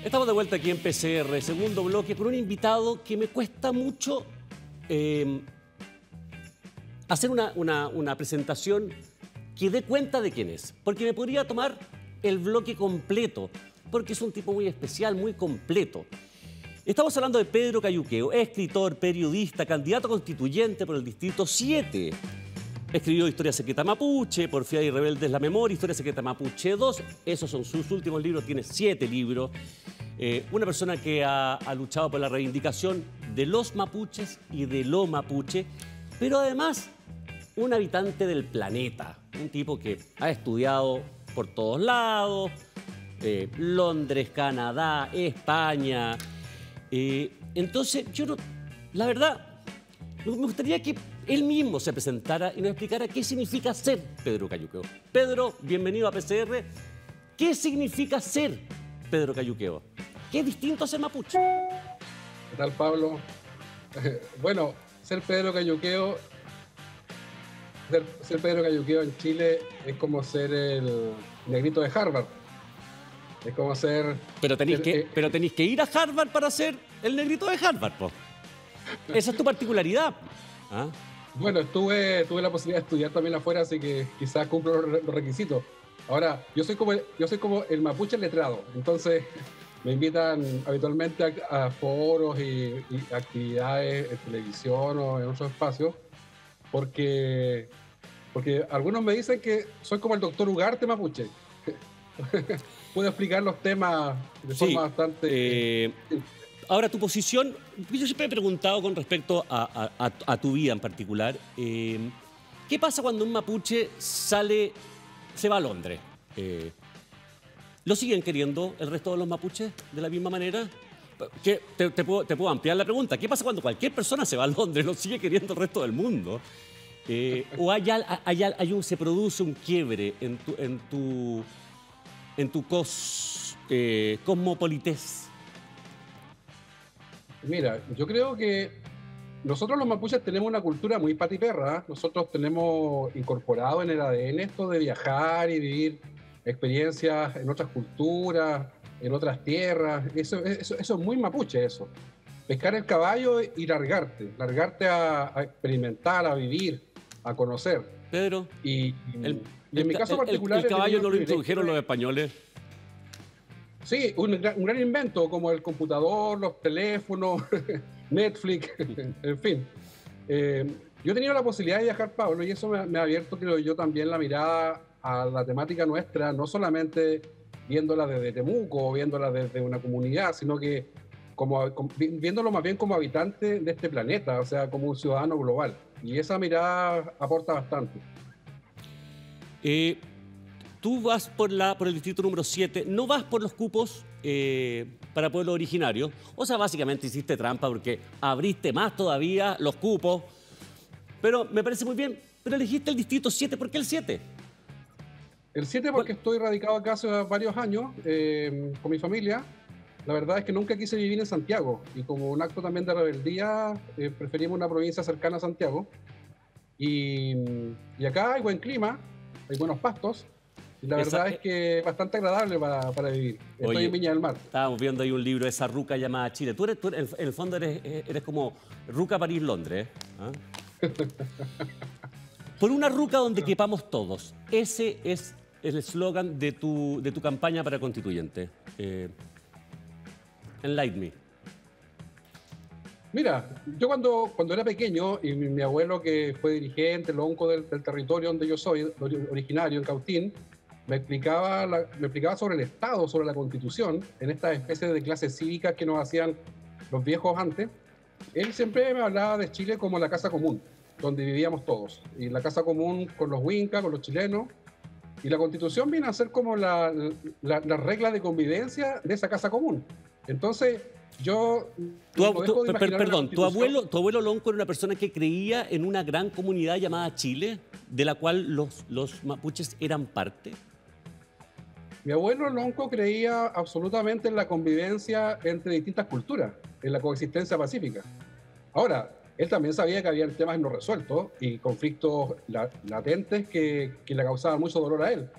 Estamos de vuelta aquí en PCR, segundo bloque, con un invitado que me cuesta mucho hacer una presentación que dé cuenta de quién es. Porque me podría tomar el bloque completo, porque es un tipo muy especial, muy completo. Estamos hablando de Pedro Cayuqueo, escritor, periodista, candidato constituyente por el Distrito 7. Escribió Historia Secreta Mapuche, Porfía y Rebeldes la Memoria, Historia Secreta Mapuche 2. Esos son sus últimos libros, tiene 7 libros. Una persona que ha luchado por la reivindicación de los mapuches y de lo mapuche, pero además un habitante del planeta. Un tipo que ha estudiado por todos lados, Londres, Canadá, España. Entonces, la verdad, me gustaría que él mismo se presentara y nos explicara qué significa ser Pedro Cayuqueo. Pedro, bienvenido a PCR. ¿Qué significa ser Pedro Cayuqueo? ¿Qué es distinto a ser mapuche? ¿Qué tal, Pablo? Bueno, ser Pedro Cayuqueo en Chile es como ser el negrito de Harvard. Es como ser... Pero tenéis que ir a Harvard para ser el negrito de Harvard, po. Esa es tu particularidad. ¿Ah? Bueno, tuve la posibilidad de estudiar también afuera, así que quizás cumplo los requisitos. Ahora, yo soy como el mapuche letrado, entonces me invitan habitualmente a foros y actividades en televisión o en otros espacios, porque algunos me dicen que soy como el doctor Ugarte mapuche. Puedo explicar los temas de forma bastante... Ahora, tu posición, yo siempre he preguntado con respecto a tu vida en particular, ¿qué pasa cuando un mapuche se va a Londres? ¿Lo siguen queriendo el resto de los mapuches de la misma manera? Te puedo ampliar la pregunta. ¿Qué pasa cuando cualquier persona se va a Londres? ¿Lo sigue queriendo el resto del mundo? ¿O se produce un quiebre en tu cosmopolitez? Mira, yo creo que nosotros los mapuches tenemos una cultura muy patiperra. Nosotros tenemos incorporado en el ADN esto de viajar y vivir experiencias en otras culturas, en otras tierras. Eso es muy mapuche, eso. Pescar el caballo y largarte a experimentar, a vivir, a conocer. Pedro, y en mi caso particular... ¿El caballo no lo introdujeron los españoles? Sí, un gran invento como el computador, los teléfonos, Netflix, en fin. Yo he tenido la posibilidad de viajar, Pablo, y eso me ha abierto, creo yo, también la mirada a la temática nuestra, no solamente viéndola desde Temuco o viéndola desde una comunidad, sino que viéndolo más bien como habitante de este planeta, o sea, como un ciudadano global. Y esa mirada aporta bastante. Tú vas por el distrito número 7, no vas por los cupos para pueblos originarios. O sea, básicamente hiciste trampa porque abriste más todavía los cupos. Pero me parece muy bien. Pero elegiste el distrito 7. ¿Por qué el 7? El 7 porque estoy radicado acá hace varios años con mi familia. La verdad es que nunca quise vivir en Santiago. Y como un acto también de rebeldía, preferimos una provincia cercana a Santiago. Y acá hay buen clima, hay buenos pastos. Y la verdad es que es bastante agradable para vivir. Estoy en Viña del Mar. Estábamos viendo ahí un libro, esa ruca llamada Chile. Tú en el fondo eres como ruca París-Londres. ¿Ah? Por una ruca donde quepamos todos. Ese es el eslogan de tu campaña para constituyente. Enlighten me. Mira, yo cuando era pequeño, y mi abuelo que fue dirigente, lonco del territorio donde yo soy, originario, en Cautín, me explicaba sobre el Estado, sobre la Constitución, en esta especie de clases cívicas que nos hacían los viejos antes. Él siempre me hablaba de Chile como la casa común, donde vivíamos todos. Y la casa común con los huincas, con los chilenos. Y la Constitución viene a ser como la regla de convivencia de esa casa común. Entonces, yo... Perdón, ¿tu abuelo Lonco era una persona que creía en una gran comunidad llamada Chile, de la cual los mapuches eran parte? Mi abuelo Lonco creía absolutamente en la convivencia entre distintas culturas, en la coexistencia pacífica. Ahora, él también sabía que había temas no resueltos y conflictos latentes que le causaban mucho dolor a él.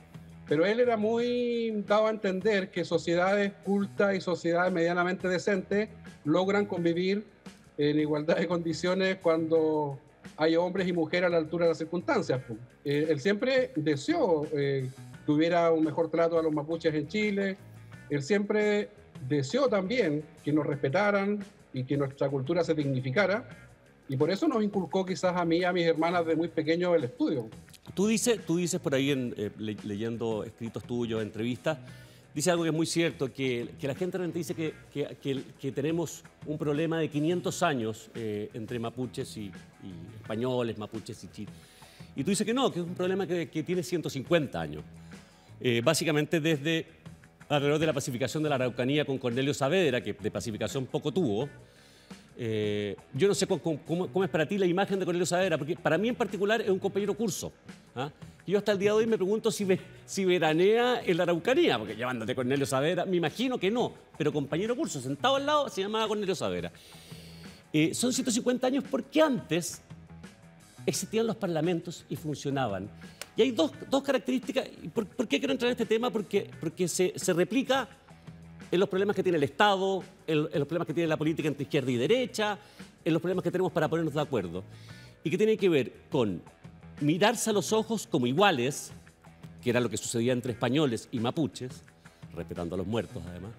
Pero él era muy dado a entender que sociedades cultas y sociedades medianamente decentes logran convivir en igualdad de condiciones cuando hay hombres y mujeres a la altura de las circunstancias. Él siempre deseó que hubiera un mejor trato a los mapuches en Chile. Él siempre deseó también que nos respetaran y que nuestra cultura se dignificara. Y por eso nos inculcó quizás a mí y a mis hermanas de muy pequeño el estudio. Tú dices por ahí, leyendo escritos tuyos, entrevistas, dice algo que es muy cierto, que la gente realmente dice que tenemos un problema de 500 años entre mapuches y españoles, mapuches y chilenos. Y tú dices que no, que es un problema que tiene 150 años. Básicamente desde alrededor de la pacificación de la Araucanía con Cornelio Saavedra, que de pacificación poco tuvo. Yo no sé cómo es para ti la imagen de Cornelio Saavedra, porque para mí en particular es un compañero curso. ¿Ah? Y yo hasta el día de hoy me pregunto si veranea en la Araucanía, porque llamándote Cornelio Saavedra, me imagino que no, pero compañero curso, sentado al lado, se llamaba Cornelio Saavedra. Son 150 años porque antes existían los parlamentos y funcionaban. Y hay dos características. ¿Por qué quiero entrar en este tema? Porque se replica en los problemas que tiene el Estado, en los problemas que tiene la política entre izquierda y derecha, en los problemas que tenemos para ponernos de acuerdo. Y que tiene que ver con mirarse a los ojos como iguales, que era lo que sucedía entre españoles y mapuches, respetando a los muertos además,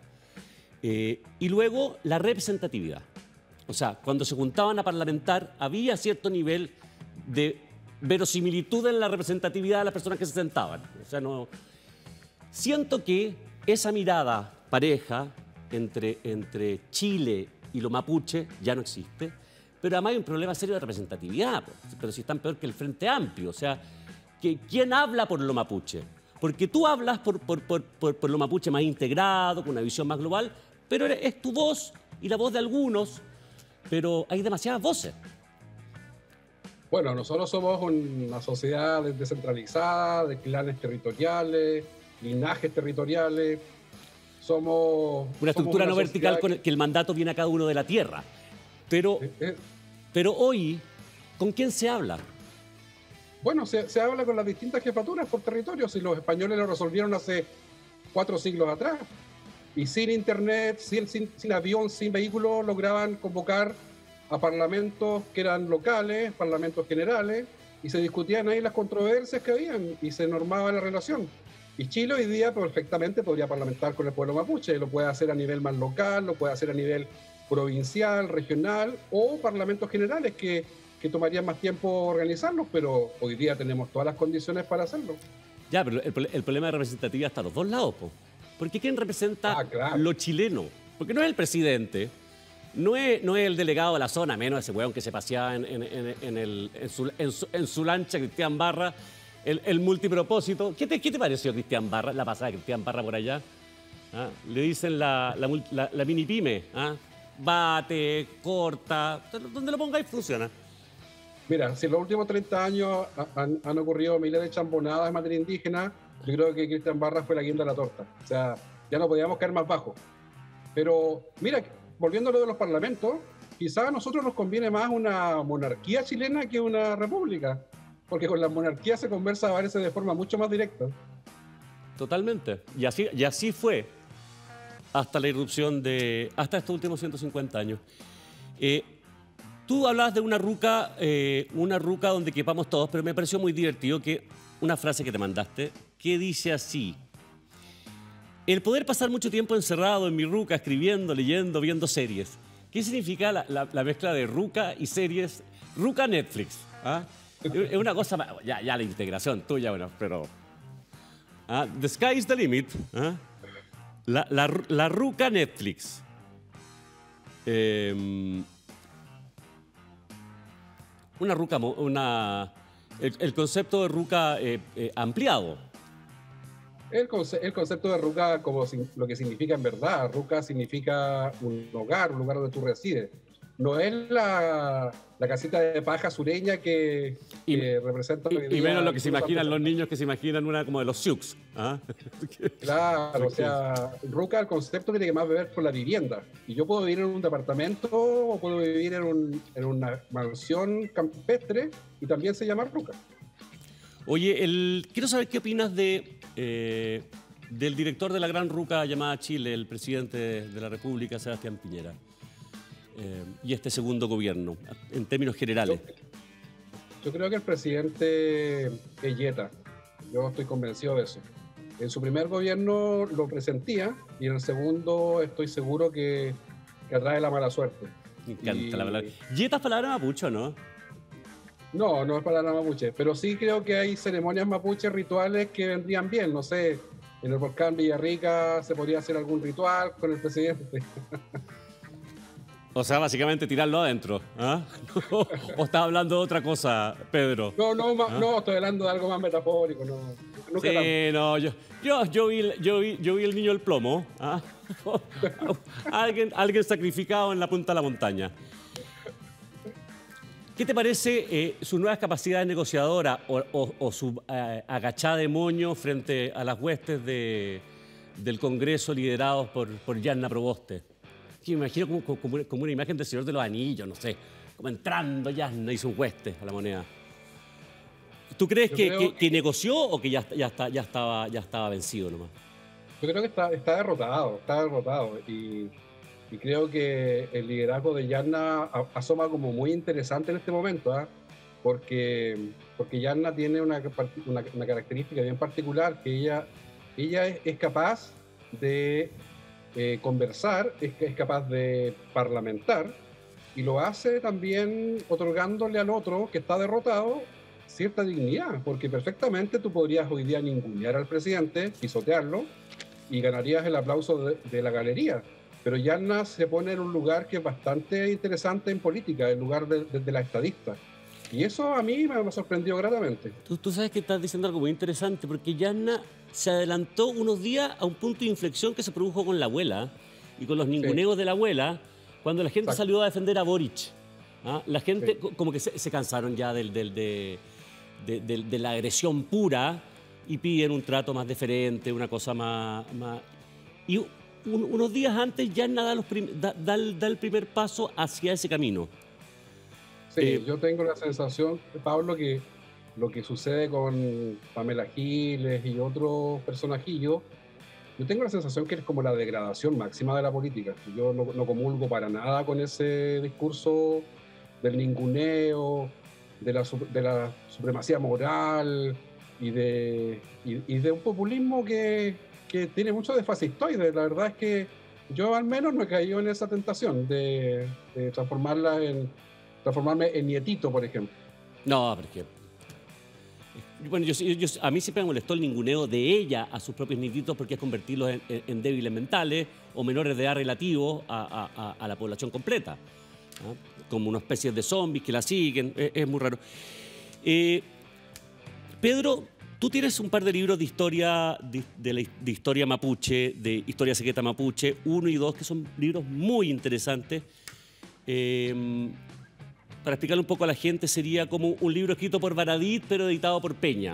y luego la representatividad. O sea, cuando se juntaban a parlamentar había cierto nivel de verosimilitud en la representatividad de las personas que se sentaban. O sea, no... Siento que esa mirada pareja entre Chile y los mapuches ya no existe, pero además hay un problema serio de representatividad, pero si están peor que el Frente Amplio. O sea, ¿quién habla por lo mapuche? Porque tú hablas por lo mapuche más integrado, con una visión más global, pero es tu voz y la voz de algunos, pero hay demasiadas voces. Bueno, nosotros somos una sociedad descentralizada, de clanes territoriales, linajes territoriales. Somos una estructura no vertical con que el mandato viene a cada uno de la tierra. Pero hoy, ¿con quién se habla? Bueno, se habla con las distintas jefaturas por territorios y los españoles lo resolvieron hace 4 siglos atrás. Y sin internet, sin avión, sin vehículo, lograban convocar a parlamentos que eran locales, parlamentos generales, y se discutían ahí las controversias que habían y se normaba la relación. Y Chile hoy día perfectamente podría parlamentar con el pueblo mapuche, lo puede hacer a nivel más local, lo puede hacer a nivel provincial, regional o parlamentos generales que tomarían más tiempo organizarlos, pero hoy día tenemos todas las condiciones para hacerlo. Ya, pero el problema de representatividad está a los dos lados, po. Porque ¿quién representa lo chileno? Porque no es el presidente, no es el delegado de la zona, menos ese weón que se paseaba en su lancha, Cristian Barra, el multipropósito. ¿Qué te pareció Cristian Barra, la pasada de Cristian Barra por allá? ¿Ah? Le dicen la mini pyme, ¿ah? Bate, corta, donde lo pongáis funciona. Mira, si en los últimos 30 años han ocurrido miles de chambonadas en materia indígena, yo creo que Cristian Barra fue la guinda de la torta. O sea, ya no podíamos caer más bajo. Pero mira, volviendo a lo de los parlamentos, quizás a nosotros nos conviene más una monarquía chilena que una república, porque con la monarquía se conversa a veces de forma mucho más directa. Totalmente. Y así fue hasta la irrupción hasta estos últimos 150 años. Tú hablabas de una ruca donde quepamos todos, pero me pareció muy divertido una frase que te mandaste, que dice así: el poder pasar mucho tiempo encerrado en mi ruca, escribiendo, leyendo, viendo series. ¿Qué significa la mezcla de ruca y series? Ruca Netflix. ¿Ah? Es una cosa, ya la integración tuya, bueno, pero... the sky is the limit. ¿Ah? La ruca Netflix. Una ruca, el concepto de ruca ampliado. El concepto de ruca como lo que significa en verdad. Ruca significa un hogar, un lugar donde tú resides. No es la casita de paja sureña que representa... Y menos lo que se imaginan los niños, que se imaginan una como de los Sioux. ¿Ah? Claro, o sea, ruca, el concepto tiene que más ver con la vivienda. Y yo puedo vivir en un departamento o puedo vivir en una mansión campestre y también se llama ruca. Oye, quiero saber qué opinas de del director de la gran ruca llamada Chile, el presidente de la República, Sebastián Piñera, y este segundo gobierno, en términos generales? Yo creo que el presidente es yeta. Yo estoy convencido de eso. En su primer gobierno lo presentía y en el segundo estoy seguro que atrae la mala suerte. Me encanta la palabra. ¿Yeta es palabra mapuche o no? No, no es palabra mapuche, pero sí creo que hay ceremonias mapuches rituales que vendrían bien. No sé, en el volcán Villarrica se podría hacer algún ritual con el presidente. O sea, básicamente tirarlo adentro. ¿Ah? ¿O estás hablando de otra cosa, Pedro? No, estoy hablando de algo más metafórico. Nunca sí, no, yo vi el niño del plomo. ¿Ah? alguien sacrificado en la punta de la montaña. ¿Qué te parece sus nuevas capacidades negociadoras o su agachada de moño frente a las huestes del Congreso liderados por Yanna Proboste? Que me imagino como una imagen del Señor de los Anillos, no sé, como entrando Yanna y sus huestes a la moneda. ¿Tú crees que negoció o que ya estaba vencido nomás? Yo creo que está derrotado, y creo que el liderazgo de Yanna asoma como muy interesante en este momento, porque Yanna tiene una característica bien particular, que ella es capaz de conversar, es capaz de parlamentar, y lo hace también otorgándole al otro que está derrotado cierta dignidad, porque perfectamente tú podrías hoy día ningunear al presidente, pisotearlo, y ganarías el aplauso de la galería. Pero Yanna se pone en un lugar que es bastante interesante en política, el lugar de la estadista. Y eso a mí me sorprendió gratamente. Tú sabes que estás diciendo algo muy interesante, porque Yanna se adelantó unos días a un punto de inflexión que se produjo con la abuela y con los ninguneos de la abuela, cuando la gente salió a defender a Boric. ¿Ah? La gente como que se cansaron ya de la agresión pura y piden un trato más deferente, una cosa más... Y unos días antes Yanna da el primer paso hacia ese camino. Sí, yo tengo la sensación, Pablo, que lo que sucede con Pamela Giles y otros personajillos, yo tengo la sensación que es como la degradación máxima de la política. Yo no comulgo para nada con ese discurso del ninguneo, de la supremacía moral y de un populismo que tiene mucho de fascistoide. La verdad es que yo al menos no he caído en esa tentación de transformarme en nietito, por ejemplo. No, porque... Bueno, a mí siempre me molestó el ninguneo de ella a sus propios nietitos, porque es convertirlos en débiles mentales o menores de edad relativos a la población completa, ¿no? Como una especie de zombies que la siguen. Es muy raro. Pedro, tú tienes un par de libros de historia, de historia mapuche, de historia secreta mapuche, 1 y 2, que son libros muy interesantes. Para explicarle un poco a la gente, sería como un libro escrito por Baradit, pero editado por Peña.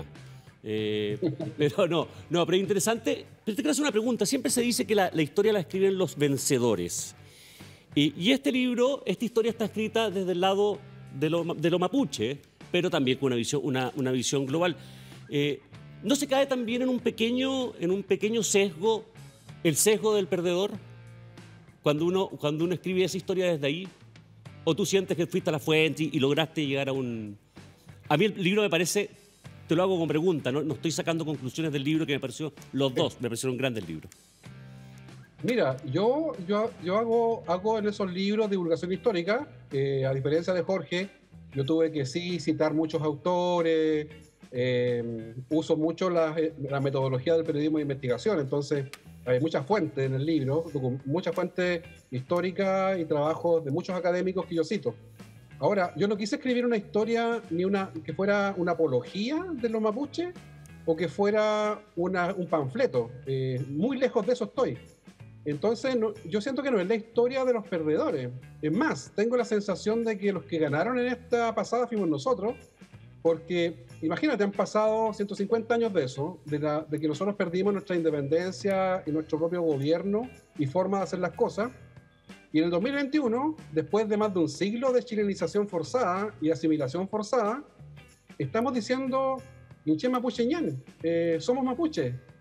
Pero pero es interesante. Pero te quiero hacer una pregunta. Siempre se dice que la historia la escriben los vencedores. Y este libro, esta historia está escrita desde el lado de lo mapuche, pero también con una visión global. ¿No se cae también en un pequeño sesgo, el sesgo del perdedor, cuando uno escribe esa historia desde ahí? ¿O tú sientes que fuiste a la fuente y lograste llegar a un...? A mí el libro me parece, te lo hago con pregunta, no estoy sacando conclusiones del libro, que los dos me parecieron grandes libros. Mira, yo hago en esos libros divulgación histórica, a diferencia de Jorge, yo tuve que citar muchos autores, uso mucho la metodología del periodismo de investigación, entonces hay muchas fuentes en el libro, muchas fuentes históricas y trabajos de muchos académicos que yo cito. Ahora, yo no quise escribir una historia que fuera una apología de los mapuches o que fuera un panfleto. Muy lejos de eso estoy. Entonces, yo siento que no es la historia de los perdedores. Es más, tengo la sensación de que los que ganaron en esta pasada fuimos nosotros, porque imagínate, han pasado 150 años de eso, de que nosotros perdimos nuestra independencia y nuestro propio gobierno y forma de hacer las cosas. Y en el 2021, después de más de un siglo de chilenización forzada y asimilación forzada, estamos diciendo, Inche Mapuche Ñan, somos mapuches.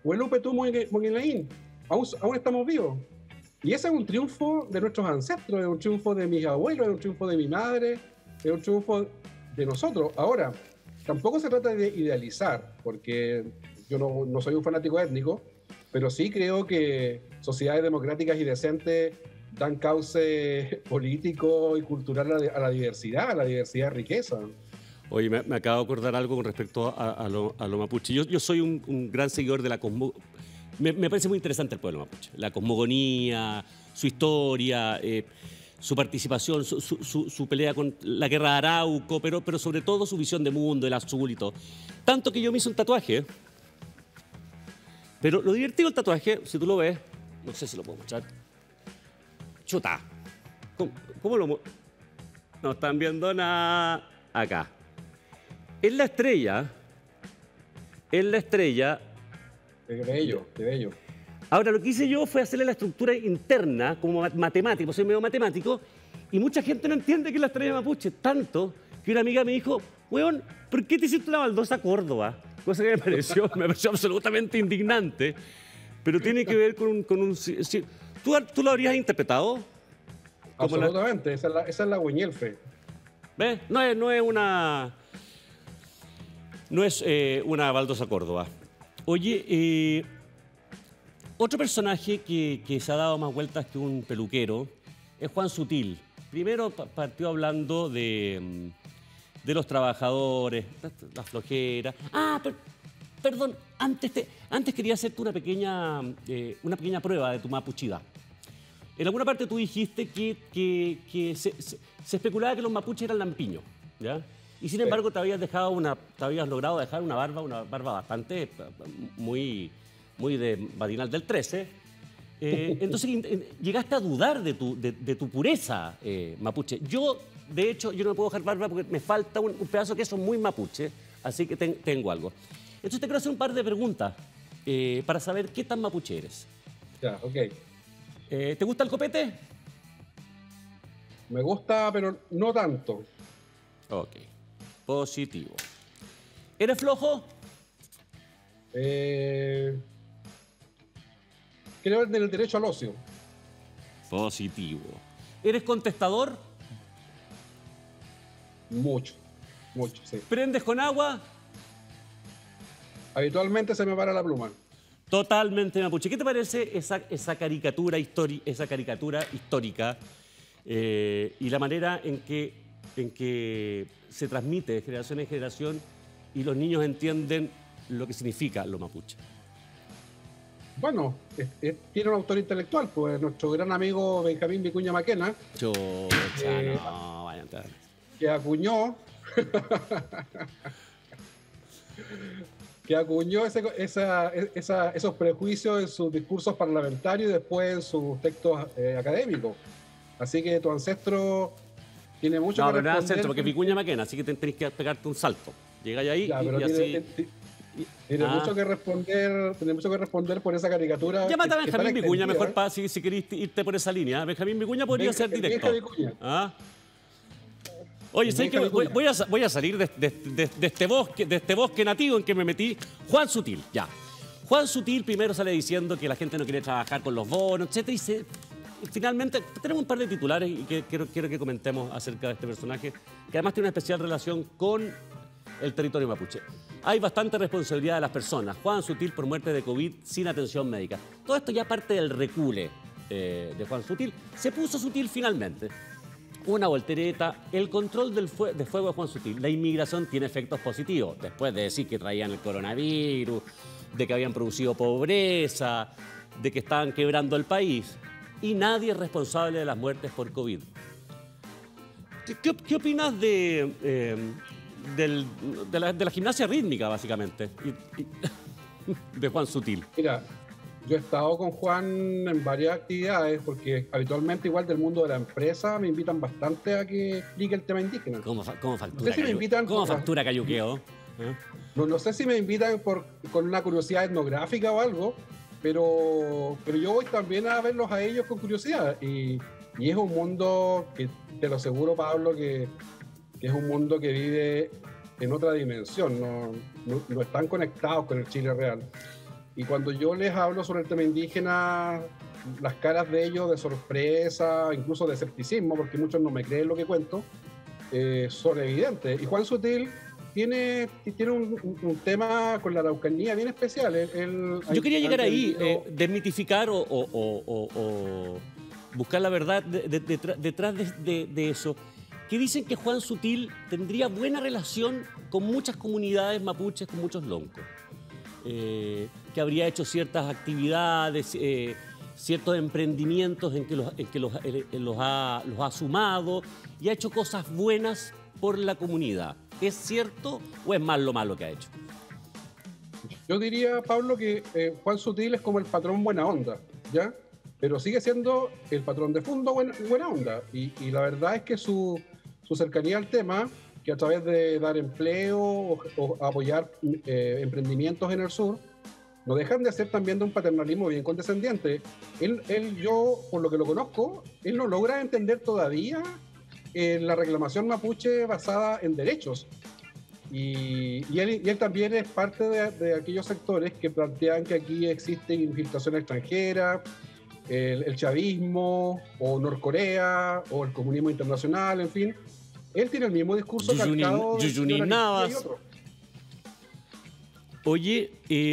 Huelupe tú Moguinaín, aún estamos vivos. Y ese es un triunfo de nuestros ancestros, es un triunfo de mis abuelos, es un triunfo de mi madre, es un triunfo de nosotros. Ahora, tampoco se trata de idealizar, porque yo no soy un fanático étnico, pero sí creo que sociedades democráticas y decentes dan cauce político y cultural a la diversidad de riqueza. Oye, me acabo de acordar algo con respecto a lo mapuche. Yo soy un gran seguidor de la me parece muy interesante el pueblo mapuche. La cosmogonía, su historia, su participación, su pelea con la guerra de Arauco, pero sobre todo su visión de mundo, el azul y todo. Tanto que yo me hice un tatuaje. Pero lo divertido del tatuaje, si tú lo ves, no sé si lo puedo mostrar. Chuta. ¿Cómo lo no están viendo nada acá? Es la estrella. Es la estrella. Qué bello, qué bello. Ahora, lo que hice yo fue hacerle la estructura interna, como matemático, soy medio matemático, y mucha gente no entiende que es la estrella mapuche, tanto que una amiga me dijo, weón, ¿por qué te hiciste una baldosa Córdoba? Cosa que me pareció absolutamente indignante, pero tiene que ver con un ¿Tú lo habrías interpretado? Absolutamente, esa es la Güeñelfe. ¿Ves? No es una baldosa Córdoba. Oye, otro personaje que se ha dado más vueltas que un peluquero es Juan Sutil. Primero partió hablando de los trabajadores, la flojera. Perdón, antes quería hacerte una pequeña prueba de tu mapuchidad. En alguna parte tú dijiste que se especulaba que los mapuches eran lampiños, ¿ya? Y sin embargo te habías logrado dejar una barba bastante, muy de Badinal del 13. Entonces llegaste a dudar de tu pureza mapuche. Yo, de hecho, yo no me puedo dejar barba porque me falta un pedazo de queso muy mapuche, así que tengo algo. Entonces te quiero hacer un par de preguntas para saber qué tan mapuche eres. Ya, ok. ¿Te gusta el copete? Me gusta, pero no tanto. Ok. Positivo. ¿Eres flojo? Creo en el derecho al ocio. Positivo. ¿Eres contestador? Mucho, sí. ¿Prendes con agua? Habitualmente se me para la pluma. Totalmente mapuche. ¿Qué te parece esa caricatura histórica y la manera en que se transmite de generación en generación y los niños entienden lo que significa lo mapuche? Bueno, tiene un autor intelectual, pues nuestro gran amigo Benjamín Vicuña Maquena, no, vaya a entrar. que acuñó esos prejuicios en sus discursos parlamentarios y después en sus textos académicos. Así que tu ancestro tiene mucho que responder. No, ancestro, porque Vicuña Maquena, así que tenés que pegarte un salto. Llegáis ahí y así... Tiene mucho que responder por esa caricatura. Llámate a Benjamín Vicuña, mejor si querés irte por esa línea. Benjamín Vicuña podría ser directo. Oye, sé que voy a salir de este bosque nativo en que me metí. Juan Sutil, ya. Juan Sutil primero sale diciendo que la gente no quiere trabajar con los bonos, etc. Y finalmente tenemos un par de titulares y que quiero que comentemos acerca de este personaje, que además tiene una especial relación con el territorio mapuche. Hay bastante responsabilidad de las personas. Juan Sutil por muerte de COVID sin atención médica. Todo esto ya parte del recule de Juan Sutil. Se puso Sutil finalmente. Una voltereta, el control de fuego de Juan Sutil. La inmigración tiene efectos positivos. Después de decir que traían el coronavirus, de que habían producido pobreza, de que estaban quebrando el país. Y nadie es responsable de las muertes por COVID. ¿Qué opinas de la gimnasia rítmica, básicamente, de Juan Sutil? Mira, yo he estado con Juan en varias actividades porque habitualmente, igual del mundo de la empresa, me invitan bastante a que explique el tema indígena. ¿Cómo factura? No sé si me invitan ¿Cómo factura cayuqueo? No sé si me invitan con una curiosidad etnográfica o algo, pero yo voy también a verlos a ellos con curiosidad. Y es un mundo que, te lo aseguro, Pablo, que es un mundo que vive en otra dimensión. No están conectados con el Chile real. Y cuando yo les hablo sobre el tema indígena, las caras de ellos de sorpresa, incluso de escepticismo, porque muchos no me creen lo que cuento, son evidentes. Y Juan Sutil tiene un tema con la Araucanía bien especial. Yo quería llegar ahí, desmitificar o buscar la verdad detrás de eso. Que dicen que Juan Sutil tendría buena relación con muchas comunidades mapuches, con muchos loncos. Que habría hecho ciertas actividades, ciertos emprendimientos en que los ha sumado y ha hecho cosas buenas por la comunidad. ¿Es cierto o es más lo malo que ha hecho? Yo diría, Pablo, que Juan Sutil es como el patrón buena onda, ¿ya? Pero sigue siendo el patrón de fondo buena onda. Y la verdad es que su cercanía al tema, que a través de dar empleo o apoyar emprendimientos en el sur, no dejan de ser también de un paternalismo bien condescendiente. Yo, por lo que lo conozco, él no logra entender todavía la reclamación mapuche basada en derechos. Y él también es parte de aquellos sectores que plantean que aquí existe infiltración extranjera, el chavismo, o Norcorea, o el comunismo internacional, en fin. Él tiene el mismo discurso calcado Yuyuní Navas. Oye,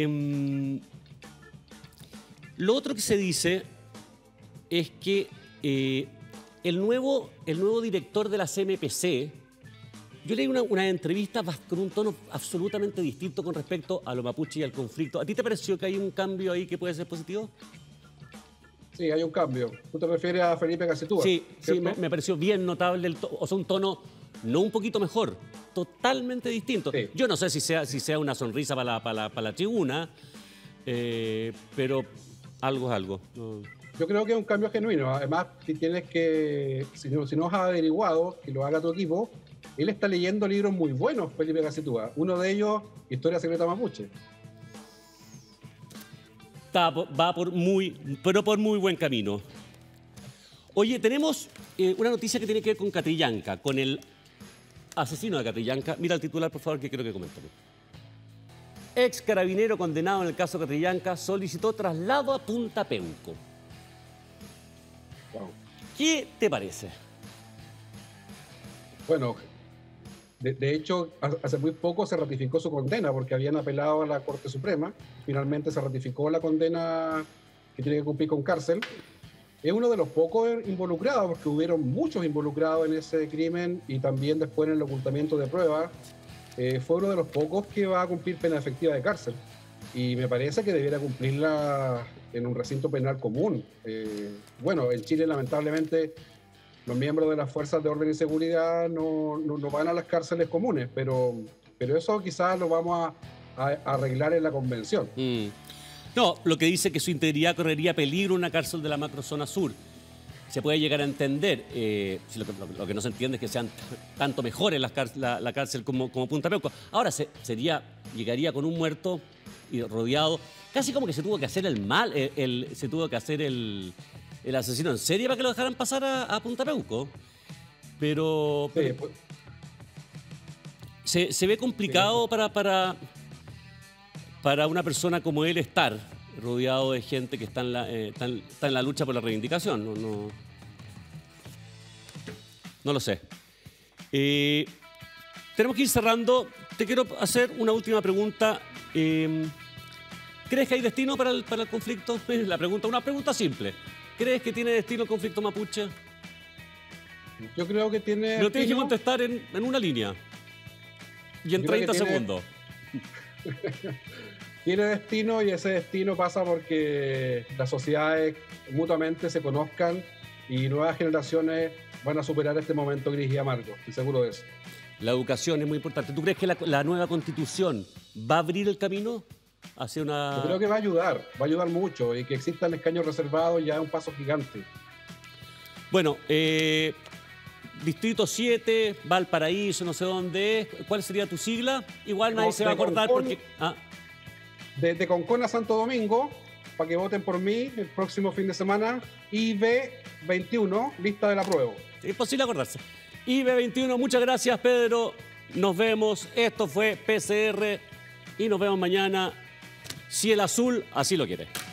lo otro que se dice es que el nuevo director de la CMPC, yo leí una entrevista con un tono absolutamente distinto con respecto a lo mapuche y al conflicto. ¿A ti te pareció que hay un cambio ahí que puede ser positivo? Sí, hay un cambio. ¿Tú te refieres a Felipe Cacetúa? Sí, me pareció bien notable, o sea, un tono no un poquito mejor, totalmente distinto. Sí. Yo no sé si sea una sonrisa para la tribuna, pero algo es algo. Yo creo que es un cambio genuino. Además, si no has averiguado, que lo haga tu equipo, él está leyendo libros muy buenos, Felipe Cacetúa. Uno de ellos, Historia Secreta Mapuche. Va por muy buen camino. Oye, tenemos una noticia que tiene que ver con Catrillanca, con el asesino de Catrillanca. Mira el titular, por favor, que quiero que comentemos. Ex carabinero condenado en el caso Catrillanca solicitó traslado a Punta Peuco. Wow. ¿Qué te parece? Bueno, de hecho, hace muy poco se ratificó su condena porque habían apelado a la Corte Suprema. Finalmente se ratificó la condena que tiene que cumplir con cárcel. Es uno de los pocos involucrados, porque hubieron muchos involucrados en ese crimen y también después en el ocultamiento de pruebas. Fue uno de los pocos que va a cumplir pena efectiva de cárcel. Y me parece que debiera cumplirla en un recinto penal común. Bueno, en Chile, lamentablemente, los miembros de las fuerzas de orden y seguridad no van a las cárceles comunes, pero eso quizás lo vamos a arreglar en la convención. No, lo que dice que su integridad correría peligro en una cárcel de la macrozona sur. Se puede llegar a entender, lo que no se entiende es que sean tanto mejores la cárcel como Punta Peuco. Ahora llegaría con un muerto y rodeado, casi como que se tuvo que hacer se tuvo que hacer el asesino en serie para que lo dejaran pasar a Punta Peuco. Pero se ve complicado para una persona como él estar rodeado de gente que está en la lucha por la reivindicación. No lo sé. Tenemos que ir cerrando. Te quiero hacer una última pregunta. ¿Crees que hay destino para el conflicto? Una pregunta simple. ¿Crees que tiene destino el conflicto mapuche? Yo creo que tiene... Lo tienes que contestar en una línea. Y en 30 segundos. Tiene destino, y ese destino pasa porque las sociedades mutuamente se conozcan y nuevas generaciones van a superar este momento gris y amargo. Estoy seguro de eso. La educación es muy importante. ¿Tú crees que la nueva Constitución va a abrir el camino hacia una...? Yo creo que va a ayudar mucho, y que existan escaños reservados ya es un paso gigante. Bueno, Distrito 7, Valparaíso, no sé dónde es. ¿Cuál sería tu sigla? Igual nadie se va a acordar porque... Desde Concón a Santo Domingo, para que voten por mí el próximo fin de semana. IB21, lista del apruebo. Es imposible acordarse. IB21, muchas gracias, Pedro. Nos vemos. Esto fue PCR y nos vemos mañana, si el azul así lo quiere.